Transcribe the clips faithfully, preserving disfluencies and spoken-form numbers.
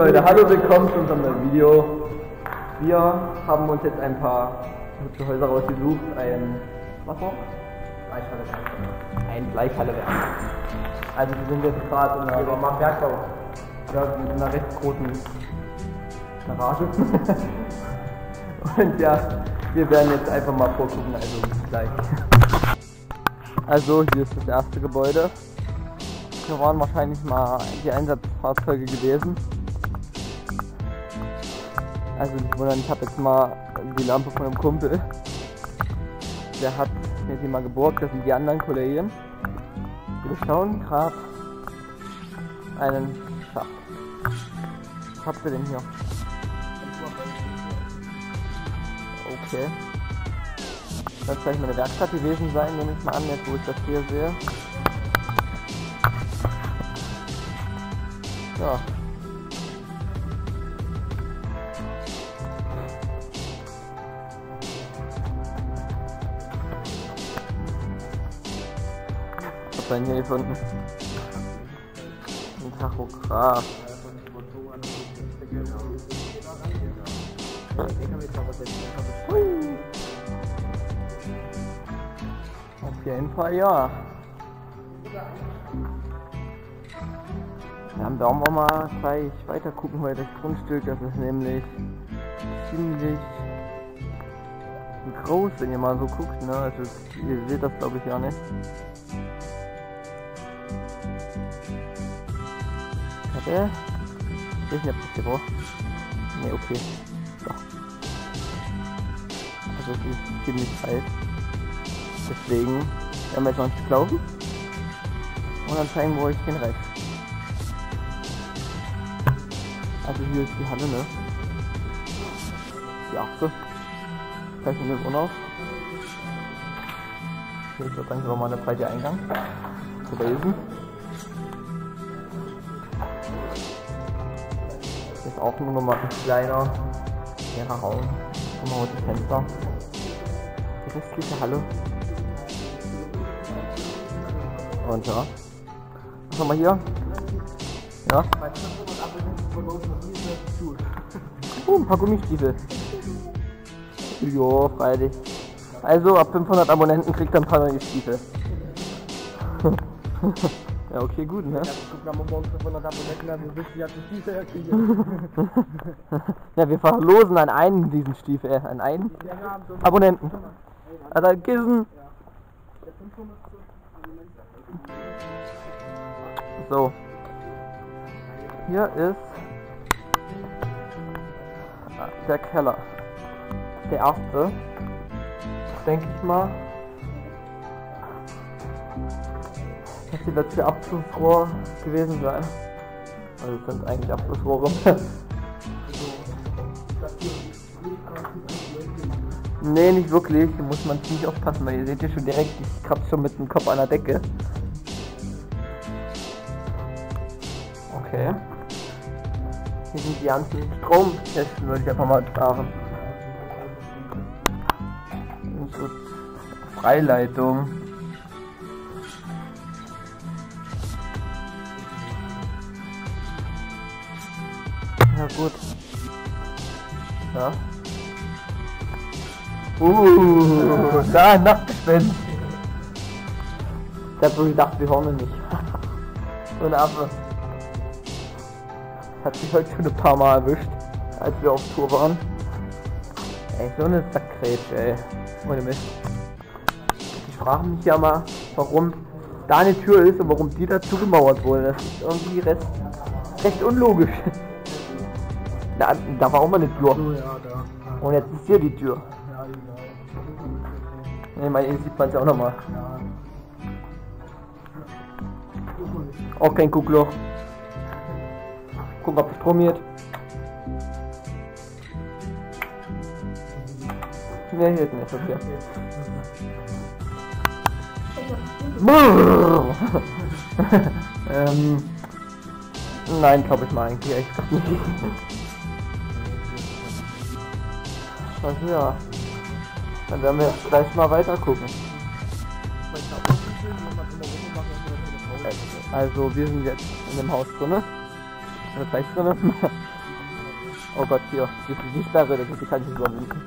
Leute, hallo, willkommen zu unserem neuen Video. Wir haben uns jetzt ein paar hübsche Häuser rausgesucht. Ein, was noch? Fleischhallewerk. Ein Fleischhallewerk. Also wir sind jetzt gerade in einer, mal Bergbau. Ja, in einer recht großen Garage. Und ja, wir werden jetzt einfach mal vorgucken, also bis gleich. Also hier ist das erste Gebäude. Hier waren wahrscheinlich mal die Einsatzfahrzeuge gewesen. Also nicht wundern, ich habe jetzt mal die Lampe von einem Kumpel. Der hat mir die mal geborgt, das sind die anderen Kollegen. Wir schauen gerade einen Schacht. Was habt ihr denn hier? Okay. Das wird vielleicht mal eine Werkstatt gewesen sein, nehme ich mal an, jetzt wo ich das hier sehe. Ja. Was hat man hier gefunden? Ein Tachograph. Hui. Auf jeden Fall ja. Ja, da wollen wir mal gleich weiter gucken, weil das Grundstück, das ist nämlich ziemlich groß, wenn ihr mal so guckt, ne? Also ihr seht das glaube ich ja nicht. Warte. Ich weiß nicht, ob das hier braucht. Ne, okay. So. Also es ist ziemlich alt. Deswegen werden wir jetzt noch ein Stück laufen und dann zeigen wir euch den Rest. Also hier ist die Halle, ne? Die achte. Zeichnen wir uns auf. Hier ist dann nochmal der breite Eingang zu lesen. Hier ist auch nur noch mal ein kleiner, leerer Raum. Nochmal die Fenster. Die restliche Halle. Und ja. Was haben wir hier? Ja. Oh, ein paar Gummistiefel. Jo, freilich. Also ab fünfhundert Abonnenten kriegt er ein paar neue Stiefel. Ja, okay, gut, ne? Ja, wir verlosen an einen diesen Stiefel, äh, an einen Abonnenten. Also Kissen. So. Hier ist der Keller. Der erste. Denke ich mal. Das hier wird für Abflussrohr gewesen sein. Also das sind eigentlich Abflussrohre. Nee, nicht wirklich. Hier muss man ziemlich aufpassen, weil ihr seht hier schon direkt, ich kratze schon mit dem Kopf an der Decke. Okay. Hier sind die ganzen Stromkästen, würde ich einfach mal sagen. So Freileitung. Ja gut. Ja. Uh, da ein Nachtgespenst. Ich hab so gedacht, wir hören nicht. So ein Affe. Hat sich heute schon ein paar Mal erwischt, als wir auf Tour waren. Ey, so eine Sackgrätsche, ey. Ohne Mist. Ich frage mich ja mal, warum da eine Tür ist und warum die da zugemauert wurde. Das ist irgendwie recht, recht unlogisch. Da, da war auch mal eine Tür. Oh, ja, da. Und jetzt ist hier die Tür. Ja, ja. Ich meine, hier sieht man es ja auch nochmal. ja. Auch kein Guckloch. Gucken, ob es stromiert. Ne, hier ist nicht, okay. ähm, nein, glaube ich mal eigentlich echt nicht. Also ja, dann werden wir jetzt gleich mal weiter gucken. Also wir sind jetzt in dem Haus drinne. Oder gleich drinne. Oh Gott, hier, die, die Sperre, die kann ich nicht überwinden.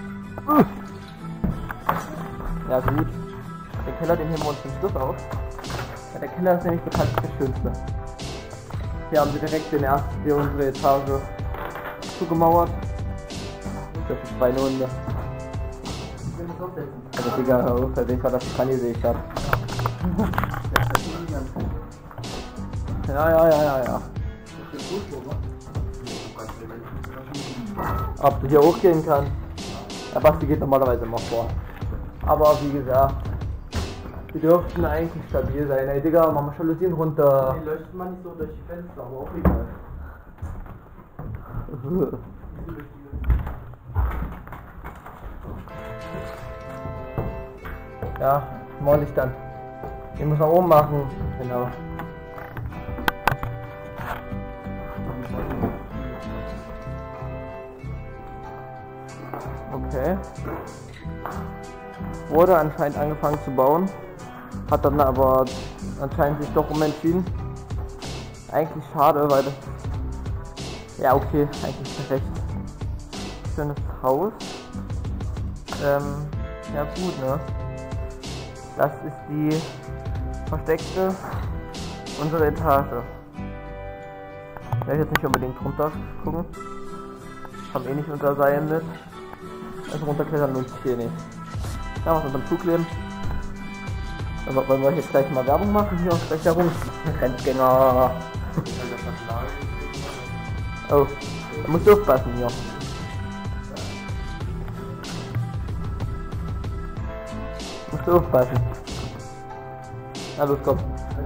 Ja gut, den Keller, den heben wir uns zum Schluss auf. Ja, der Keller ist nämlich bekanntlich der schönste. Hier haben sie direkt den ersten, hier unsere Etage zugemauert. Das sind zwei Hunde. Also Digga, hör auf, ich war das die Kanye sehe ich das. Ja, ja, ja, ja, ja. Ob du hier hochgehen kann? Ja, Basti geht normalerweise immer vor. Aber wie gesagt, die dürften eigentlich stabil sein. Ey Digga, mach mal Jalousien runter. Nee, leuchtet man nicht so durch die Fenster, aber auch egal. Ja, Mauerlicht dann. Den muss nach oben machen. Genau. Okay. Wurde anscheinend angefangen zu bauen. Hat dann aber anscheinend sich doch umentschieden. Eigentlich schade, weil das... Ja okay, eigentlich recht schönes Haus. Ähm, ja gut, ne? Das ist die versteckte unsere Etage. Ich werde jetzt nicht unbedingt runter gucken. Haben eh nicht unser Seil mit. Also runterklettern lohnt sich hier nicht. Da was unterm Zug leben. Aber wollen wir jetzt gleich mal Werbung machen hier und gleich herum? Grenzgänger. Oh, da musst du aufpassen hier. Musst du aufpassen. Na los, komm.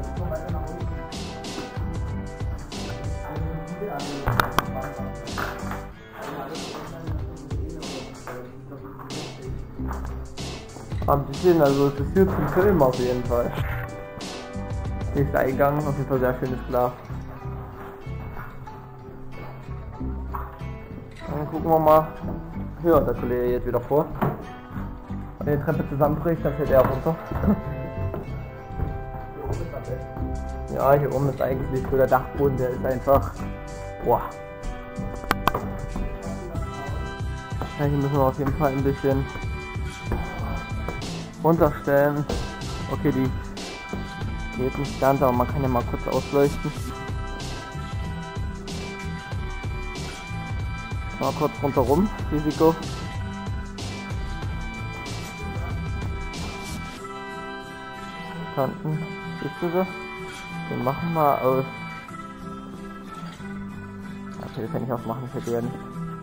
Ein bisschen, also es ist hier zum Film auf jeden Fall. Nächster Eingang, auf jeden Fall sehr schönes Glas. Dann gucken wir mal. Ja, der Kollege jetzt wieder vor. Wenn die Treppe zusammenbricht, dann fällt er runter. Ja, hier oben ist eigentlich so der Dachboden, der ist einfach. Boah. Ja, hier müssen wir auf jeden Fall ein bisschen runterstellen. Okay, die geht nicht ganz, aber man kann ja mal kurz ausleuchten. Mal kurz rundherum, Risiko. Kanten, siehst du sie? Wir machen mal aus. Okay, das kann ich auch machen, das hätte ja nicht.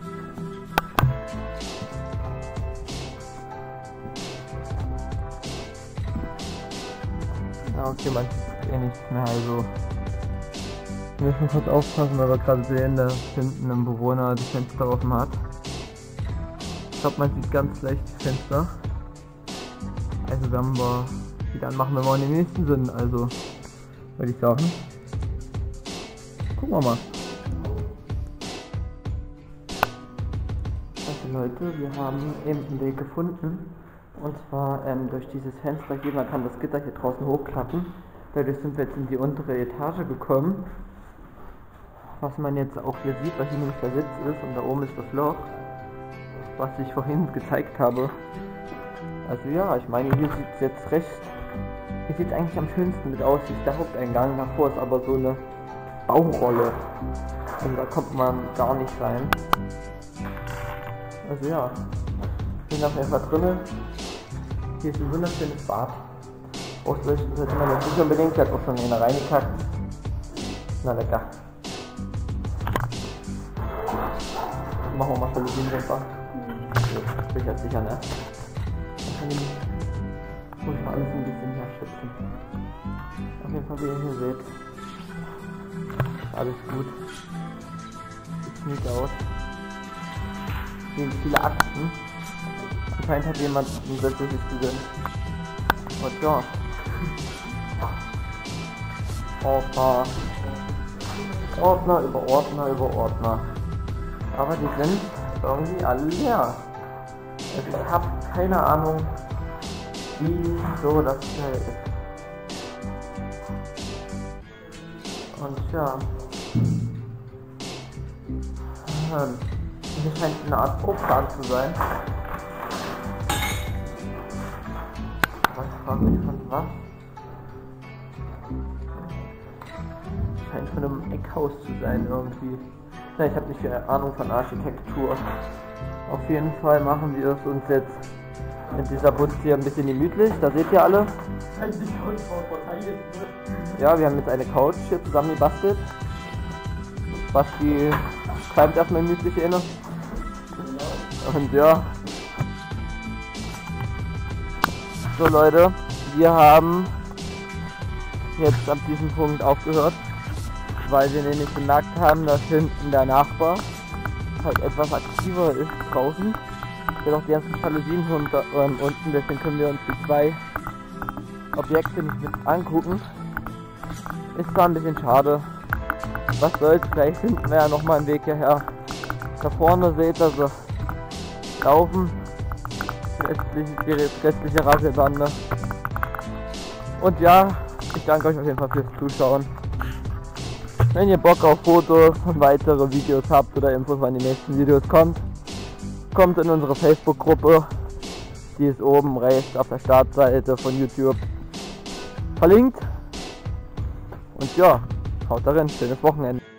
Ja, okay, man sieht eh nichts mehr, also. Wir müssen kurz aufpassen, weil wir gerade sehen, dass hinten ein Bewohner die Fenster offen hat. Ich glaube, man sieht ganz leicht die Fenster. Also werden wir wieder anmachen, wenn wir in den nächsten sind, also würde ich sagen. Gucken wir mal. Also Leute, wir haben eben einen Weg gefunden. Und zwar ähm, durch dieses Fenster hier, man kann das Gitter hier draußen hochklappen. Dadurch sind wir jetzt in die untere Etage gekommen. Was man jetzt auch hier sieht, weil hier nämlich der Sitz ist und da oben ist das Loch, was ich vorhin gezeigt habe. Also ja, ich meine, hier sieht es jetzt recht, hier sieht es eigentlich am schönsten mit aus, hier ist der Haupteingang, davor ist aber so eine Baumrolle und da kommt man gar nicht rein. Also ja, ich bin auf jeden Fall drinnen. Hier ist ein wunderschönes Bad. Ausleuchten sollte man jetzt nicht unbedingt, der hat auch schon einer reingekackt. Na lecker. Machen wir mal Jalousien runter. Ich bin jetzt sicher, ne? Dann kann ich muss ich mal alles ein bisschen hier schützen. Auf jeden Fall, wie ihr hier seht. Alles gut. Sieht nicht aus. Hier sind viele Akten. Anscheinend hat jemand ein sämtliches gesehen. Und ja. Ordner. Ordner über Ordner über Ordner. Aber die sind irgendwie alle leer. Also ich habe keine Ahnung, wieso das schnell ist. Und ja. Ähm, hier scheint eine Art Pro-Plan zu sein. Aber ich frage mich von was. Scheint von einem Eckhaus zu sein irgendwie. Ja, ich habe nicht viel Ahnung von Architektur. Auf jeden Fall machen wir es uns jetzt mit dieser Butze hier ein bisschen gemütlich. Da seht ihr alle. Ja, wir haben jetzt eine Couch hier zusammen gebastelt. Basti schreibt erstmal gemütlich inne. Und ja. So Leute, wir haben jetzt ab diesem Punkt aufgehört, weil wir nämlich bemerkt haben, dass hinten der Nachbar halt etwas aktiver ist draußen. Der hat auch die ganzen Jalousien unter, ähm, unten, deswegen können wir uns die zwei Objekte nicht mit angucken. Ist zwar ein bisschen schade. Was soll's, vielleicht finden wir ja nochmal einen Weg hierher. Da vorne seht ihr sie laufen. Die restliche, die restliche Rasselbande. Und ja, ich danke euch auf jeden Fall fürs Zuschauen. Wenn ihr Bock auf Fotos und weitere Videos habt oder Infos, wann die nächsten Videos kommt, kommt in unsere Facebook-Gruppe. Die ist oben rechts auf der Startseite von YouTube verlinkt. Und ja, haut darin, schönes Wochenende.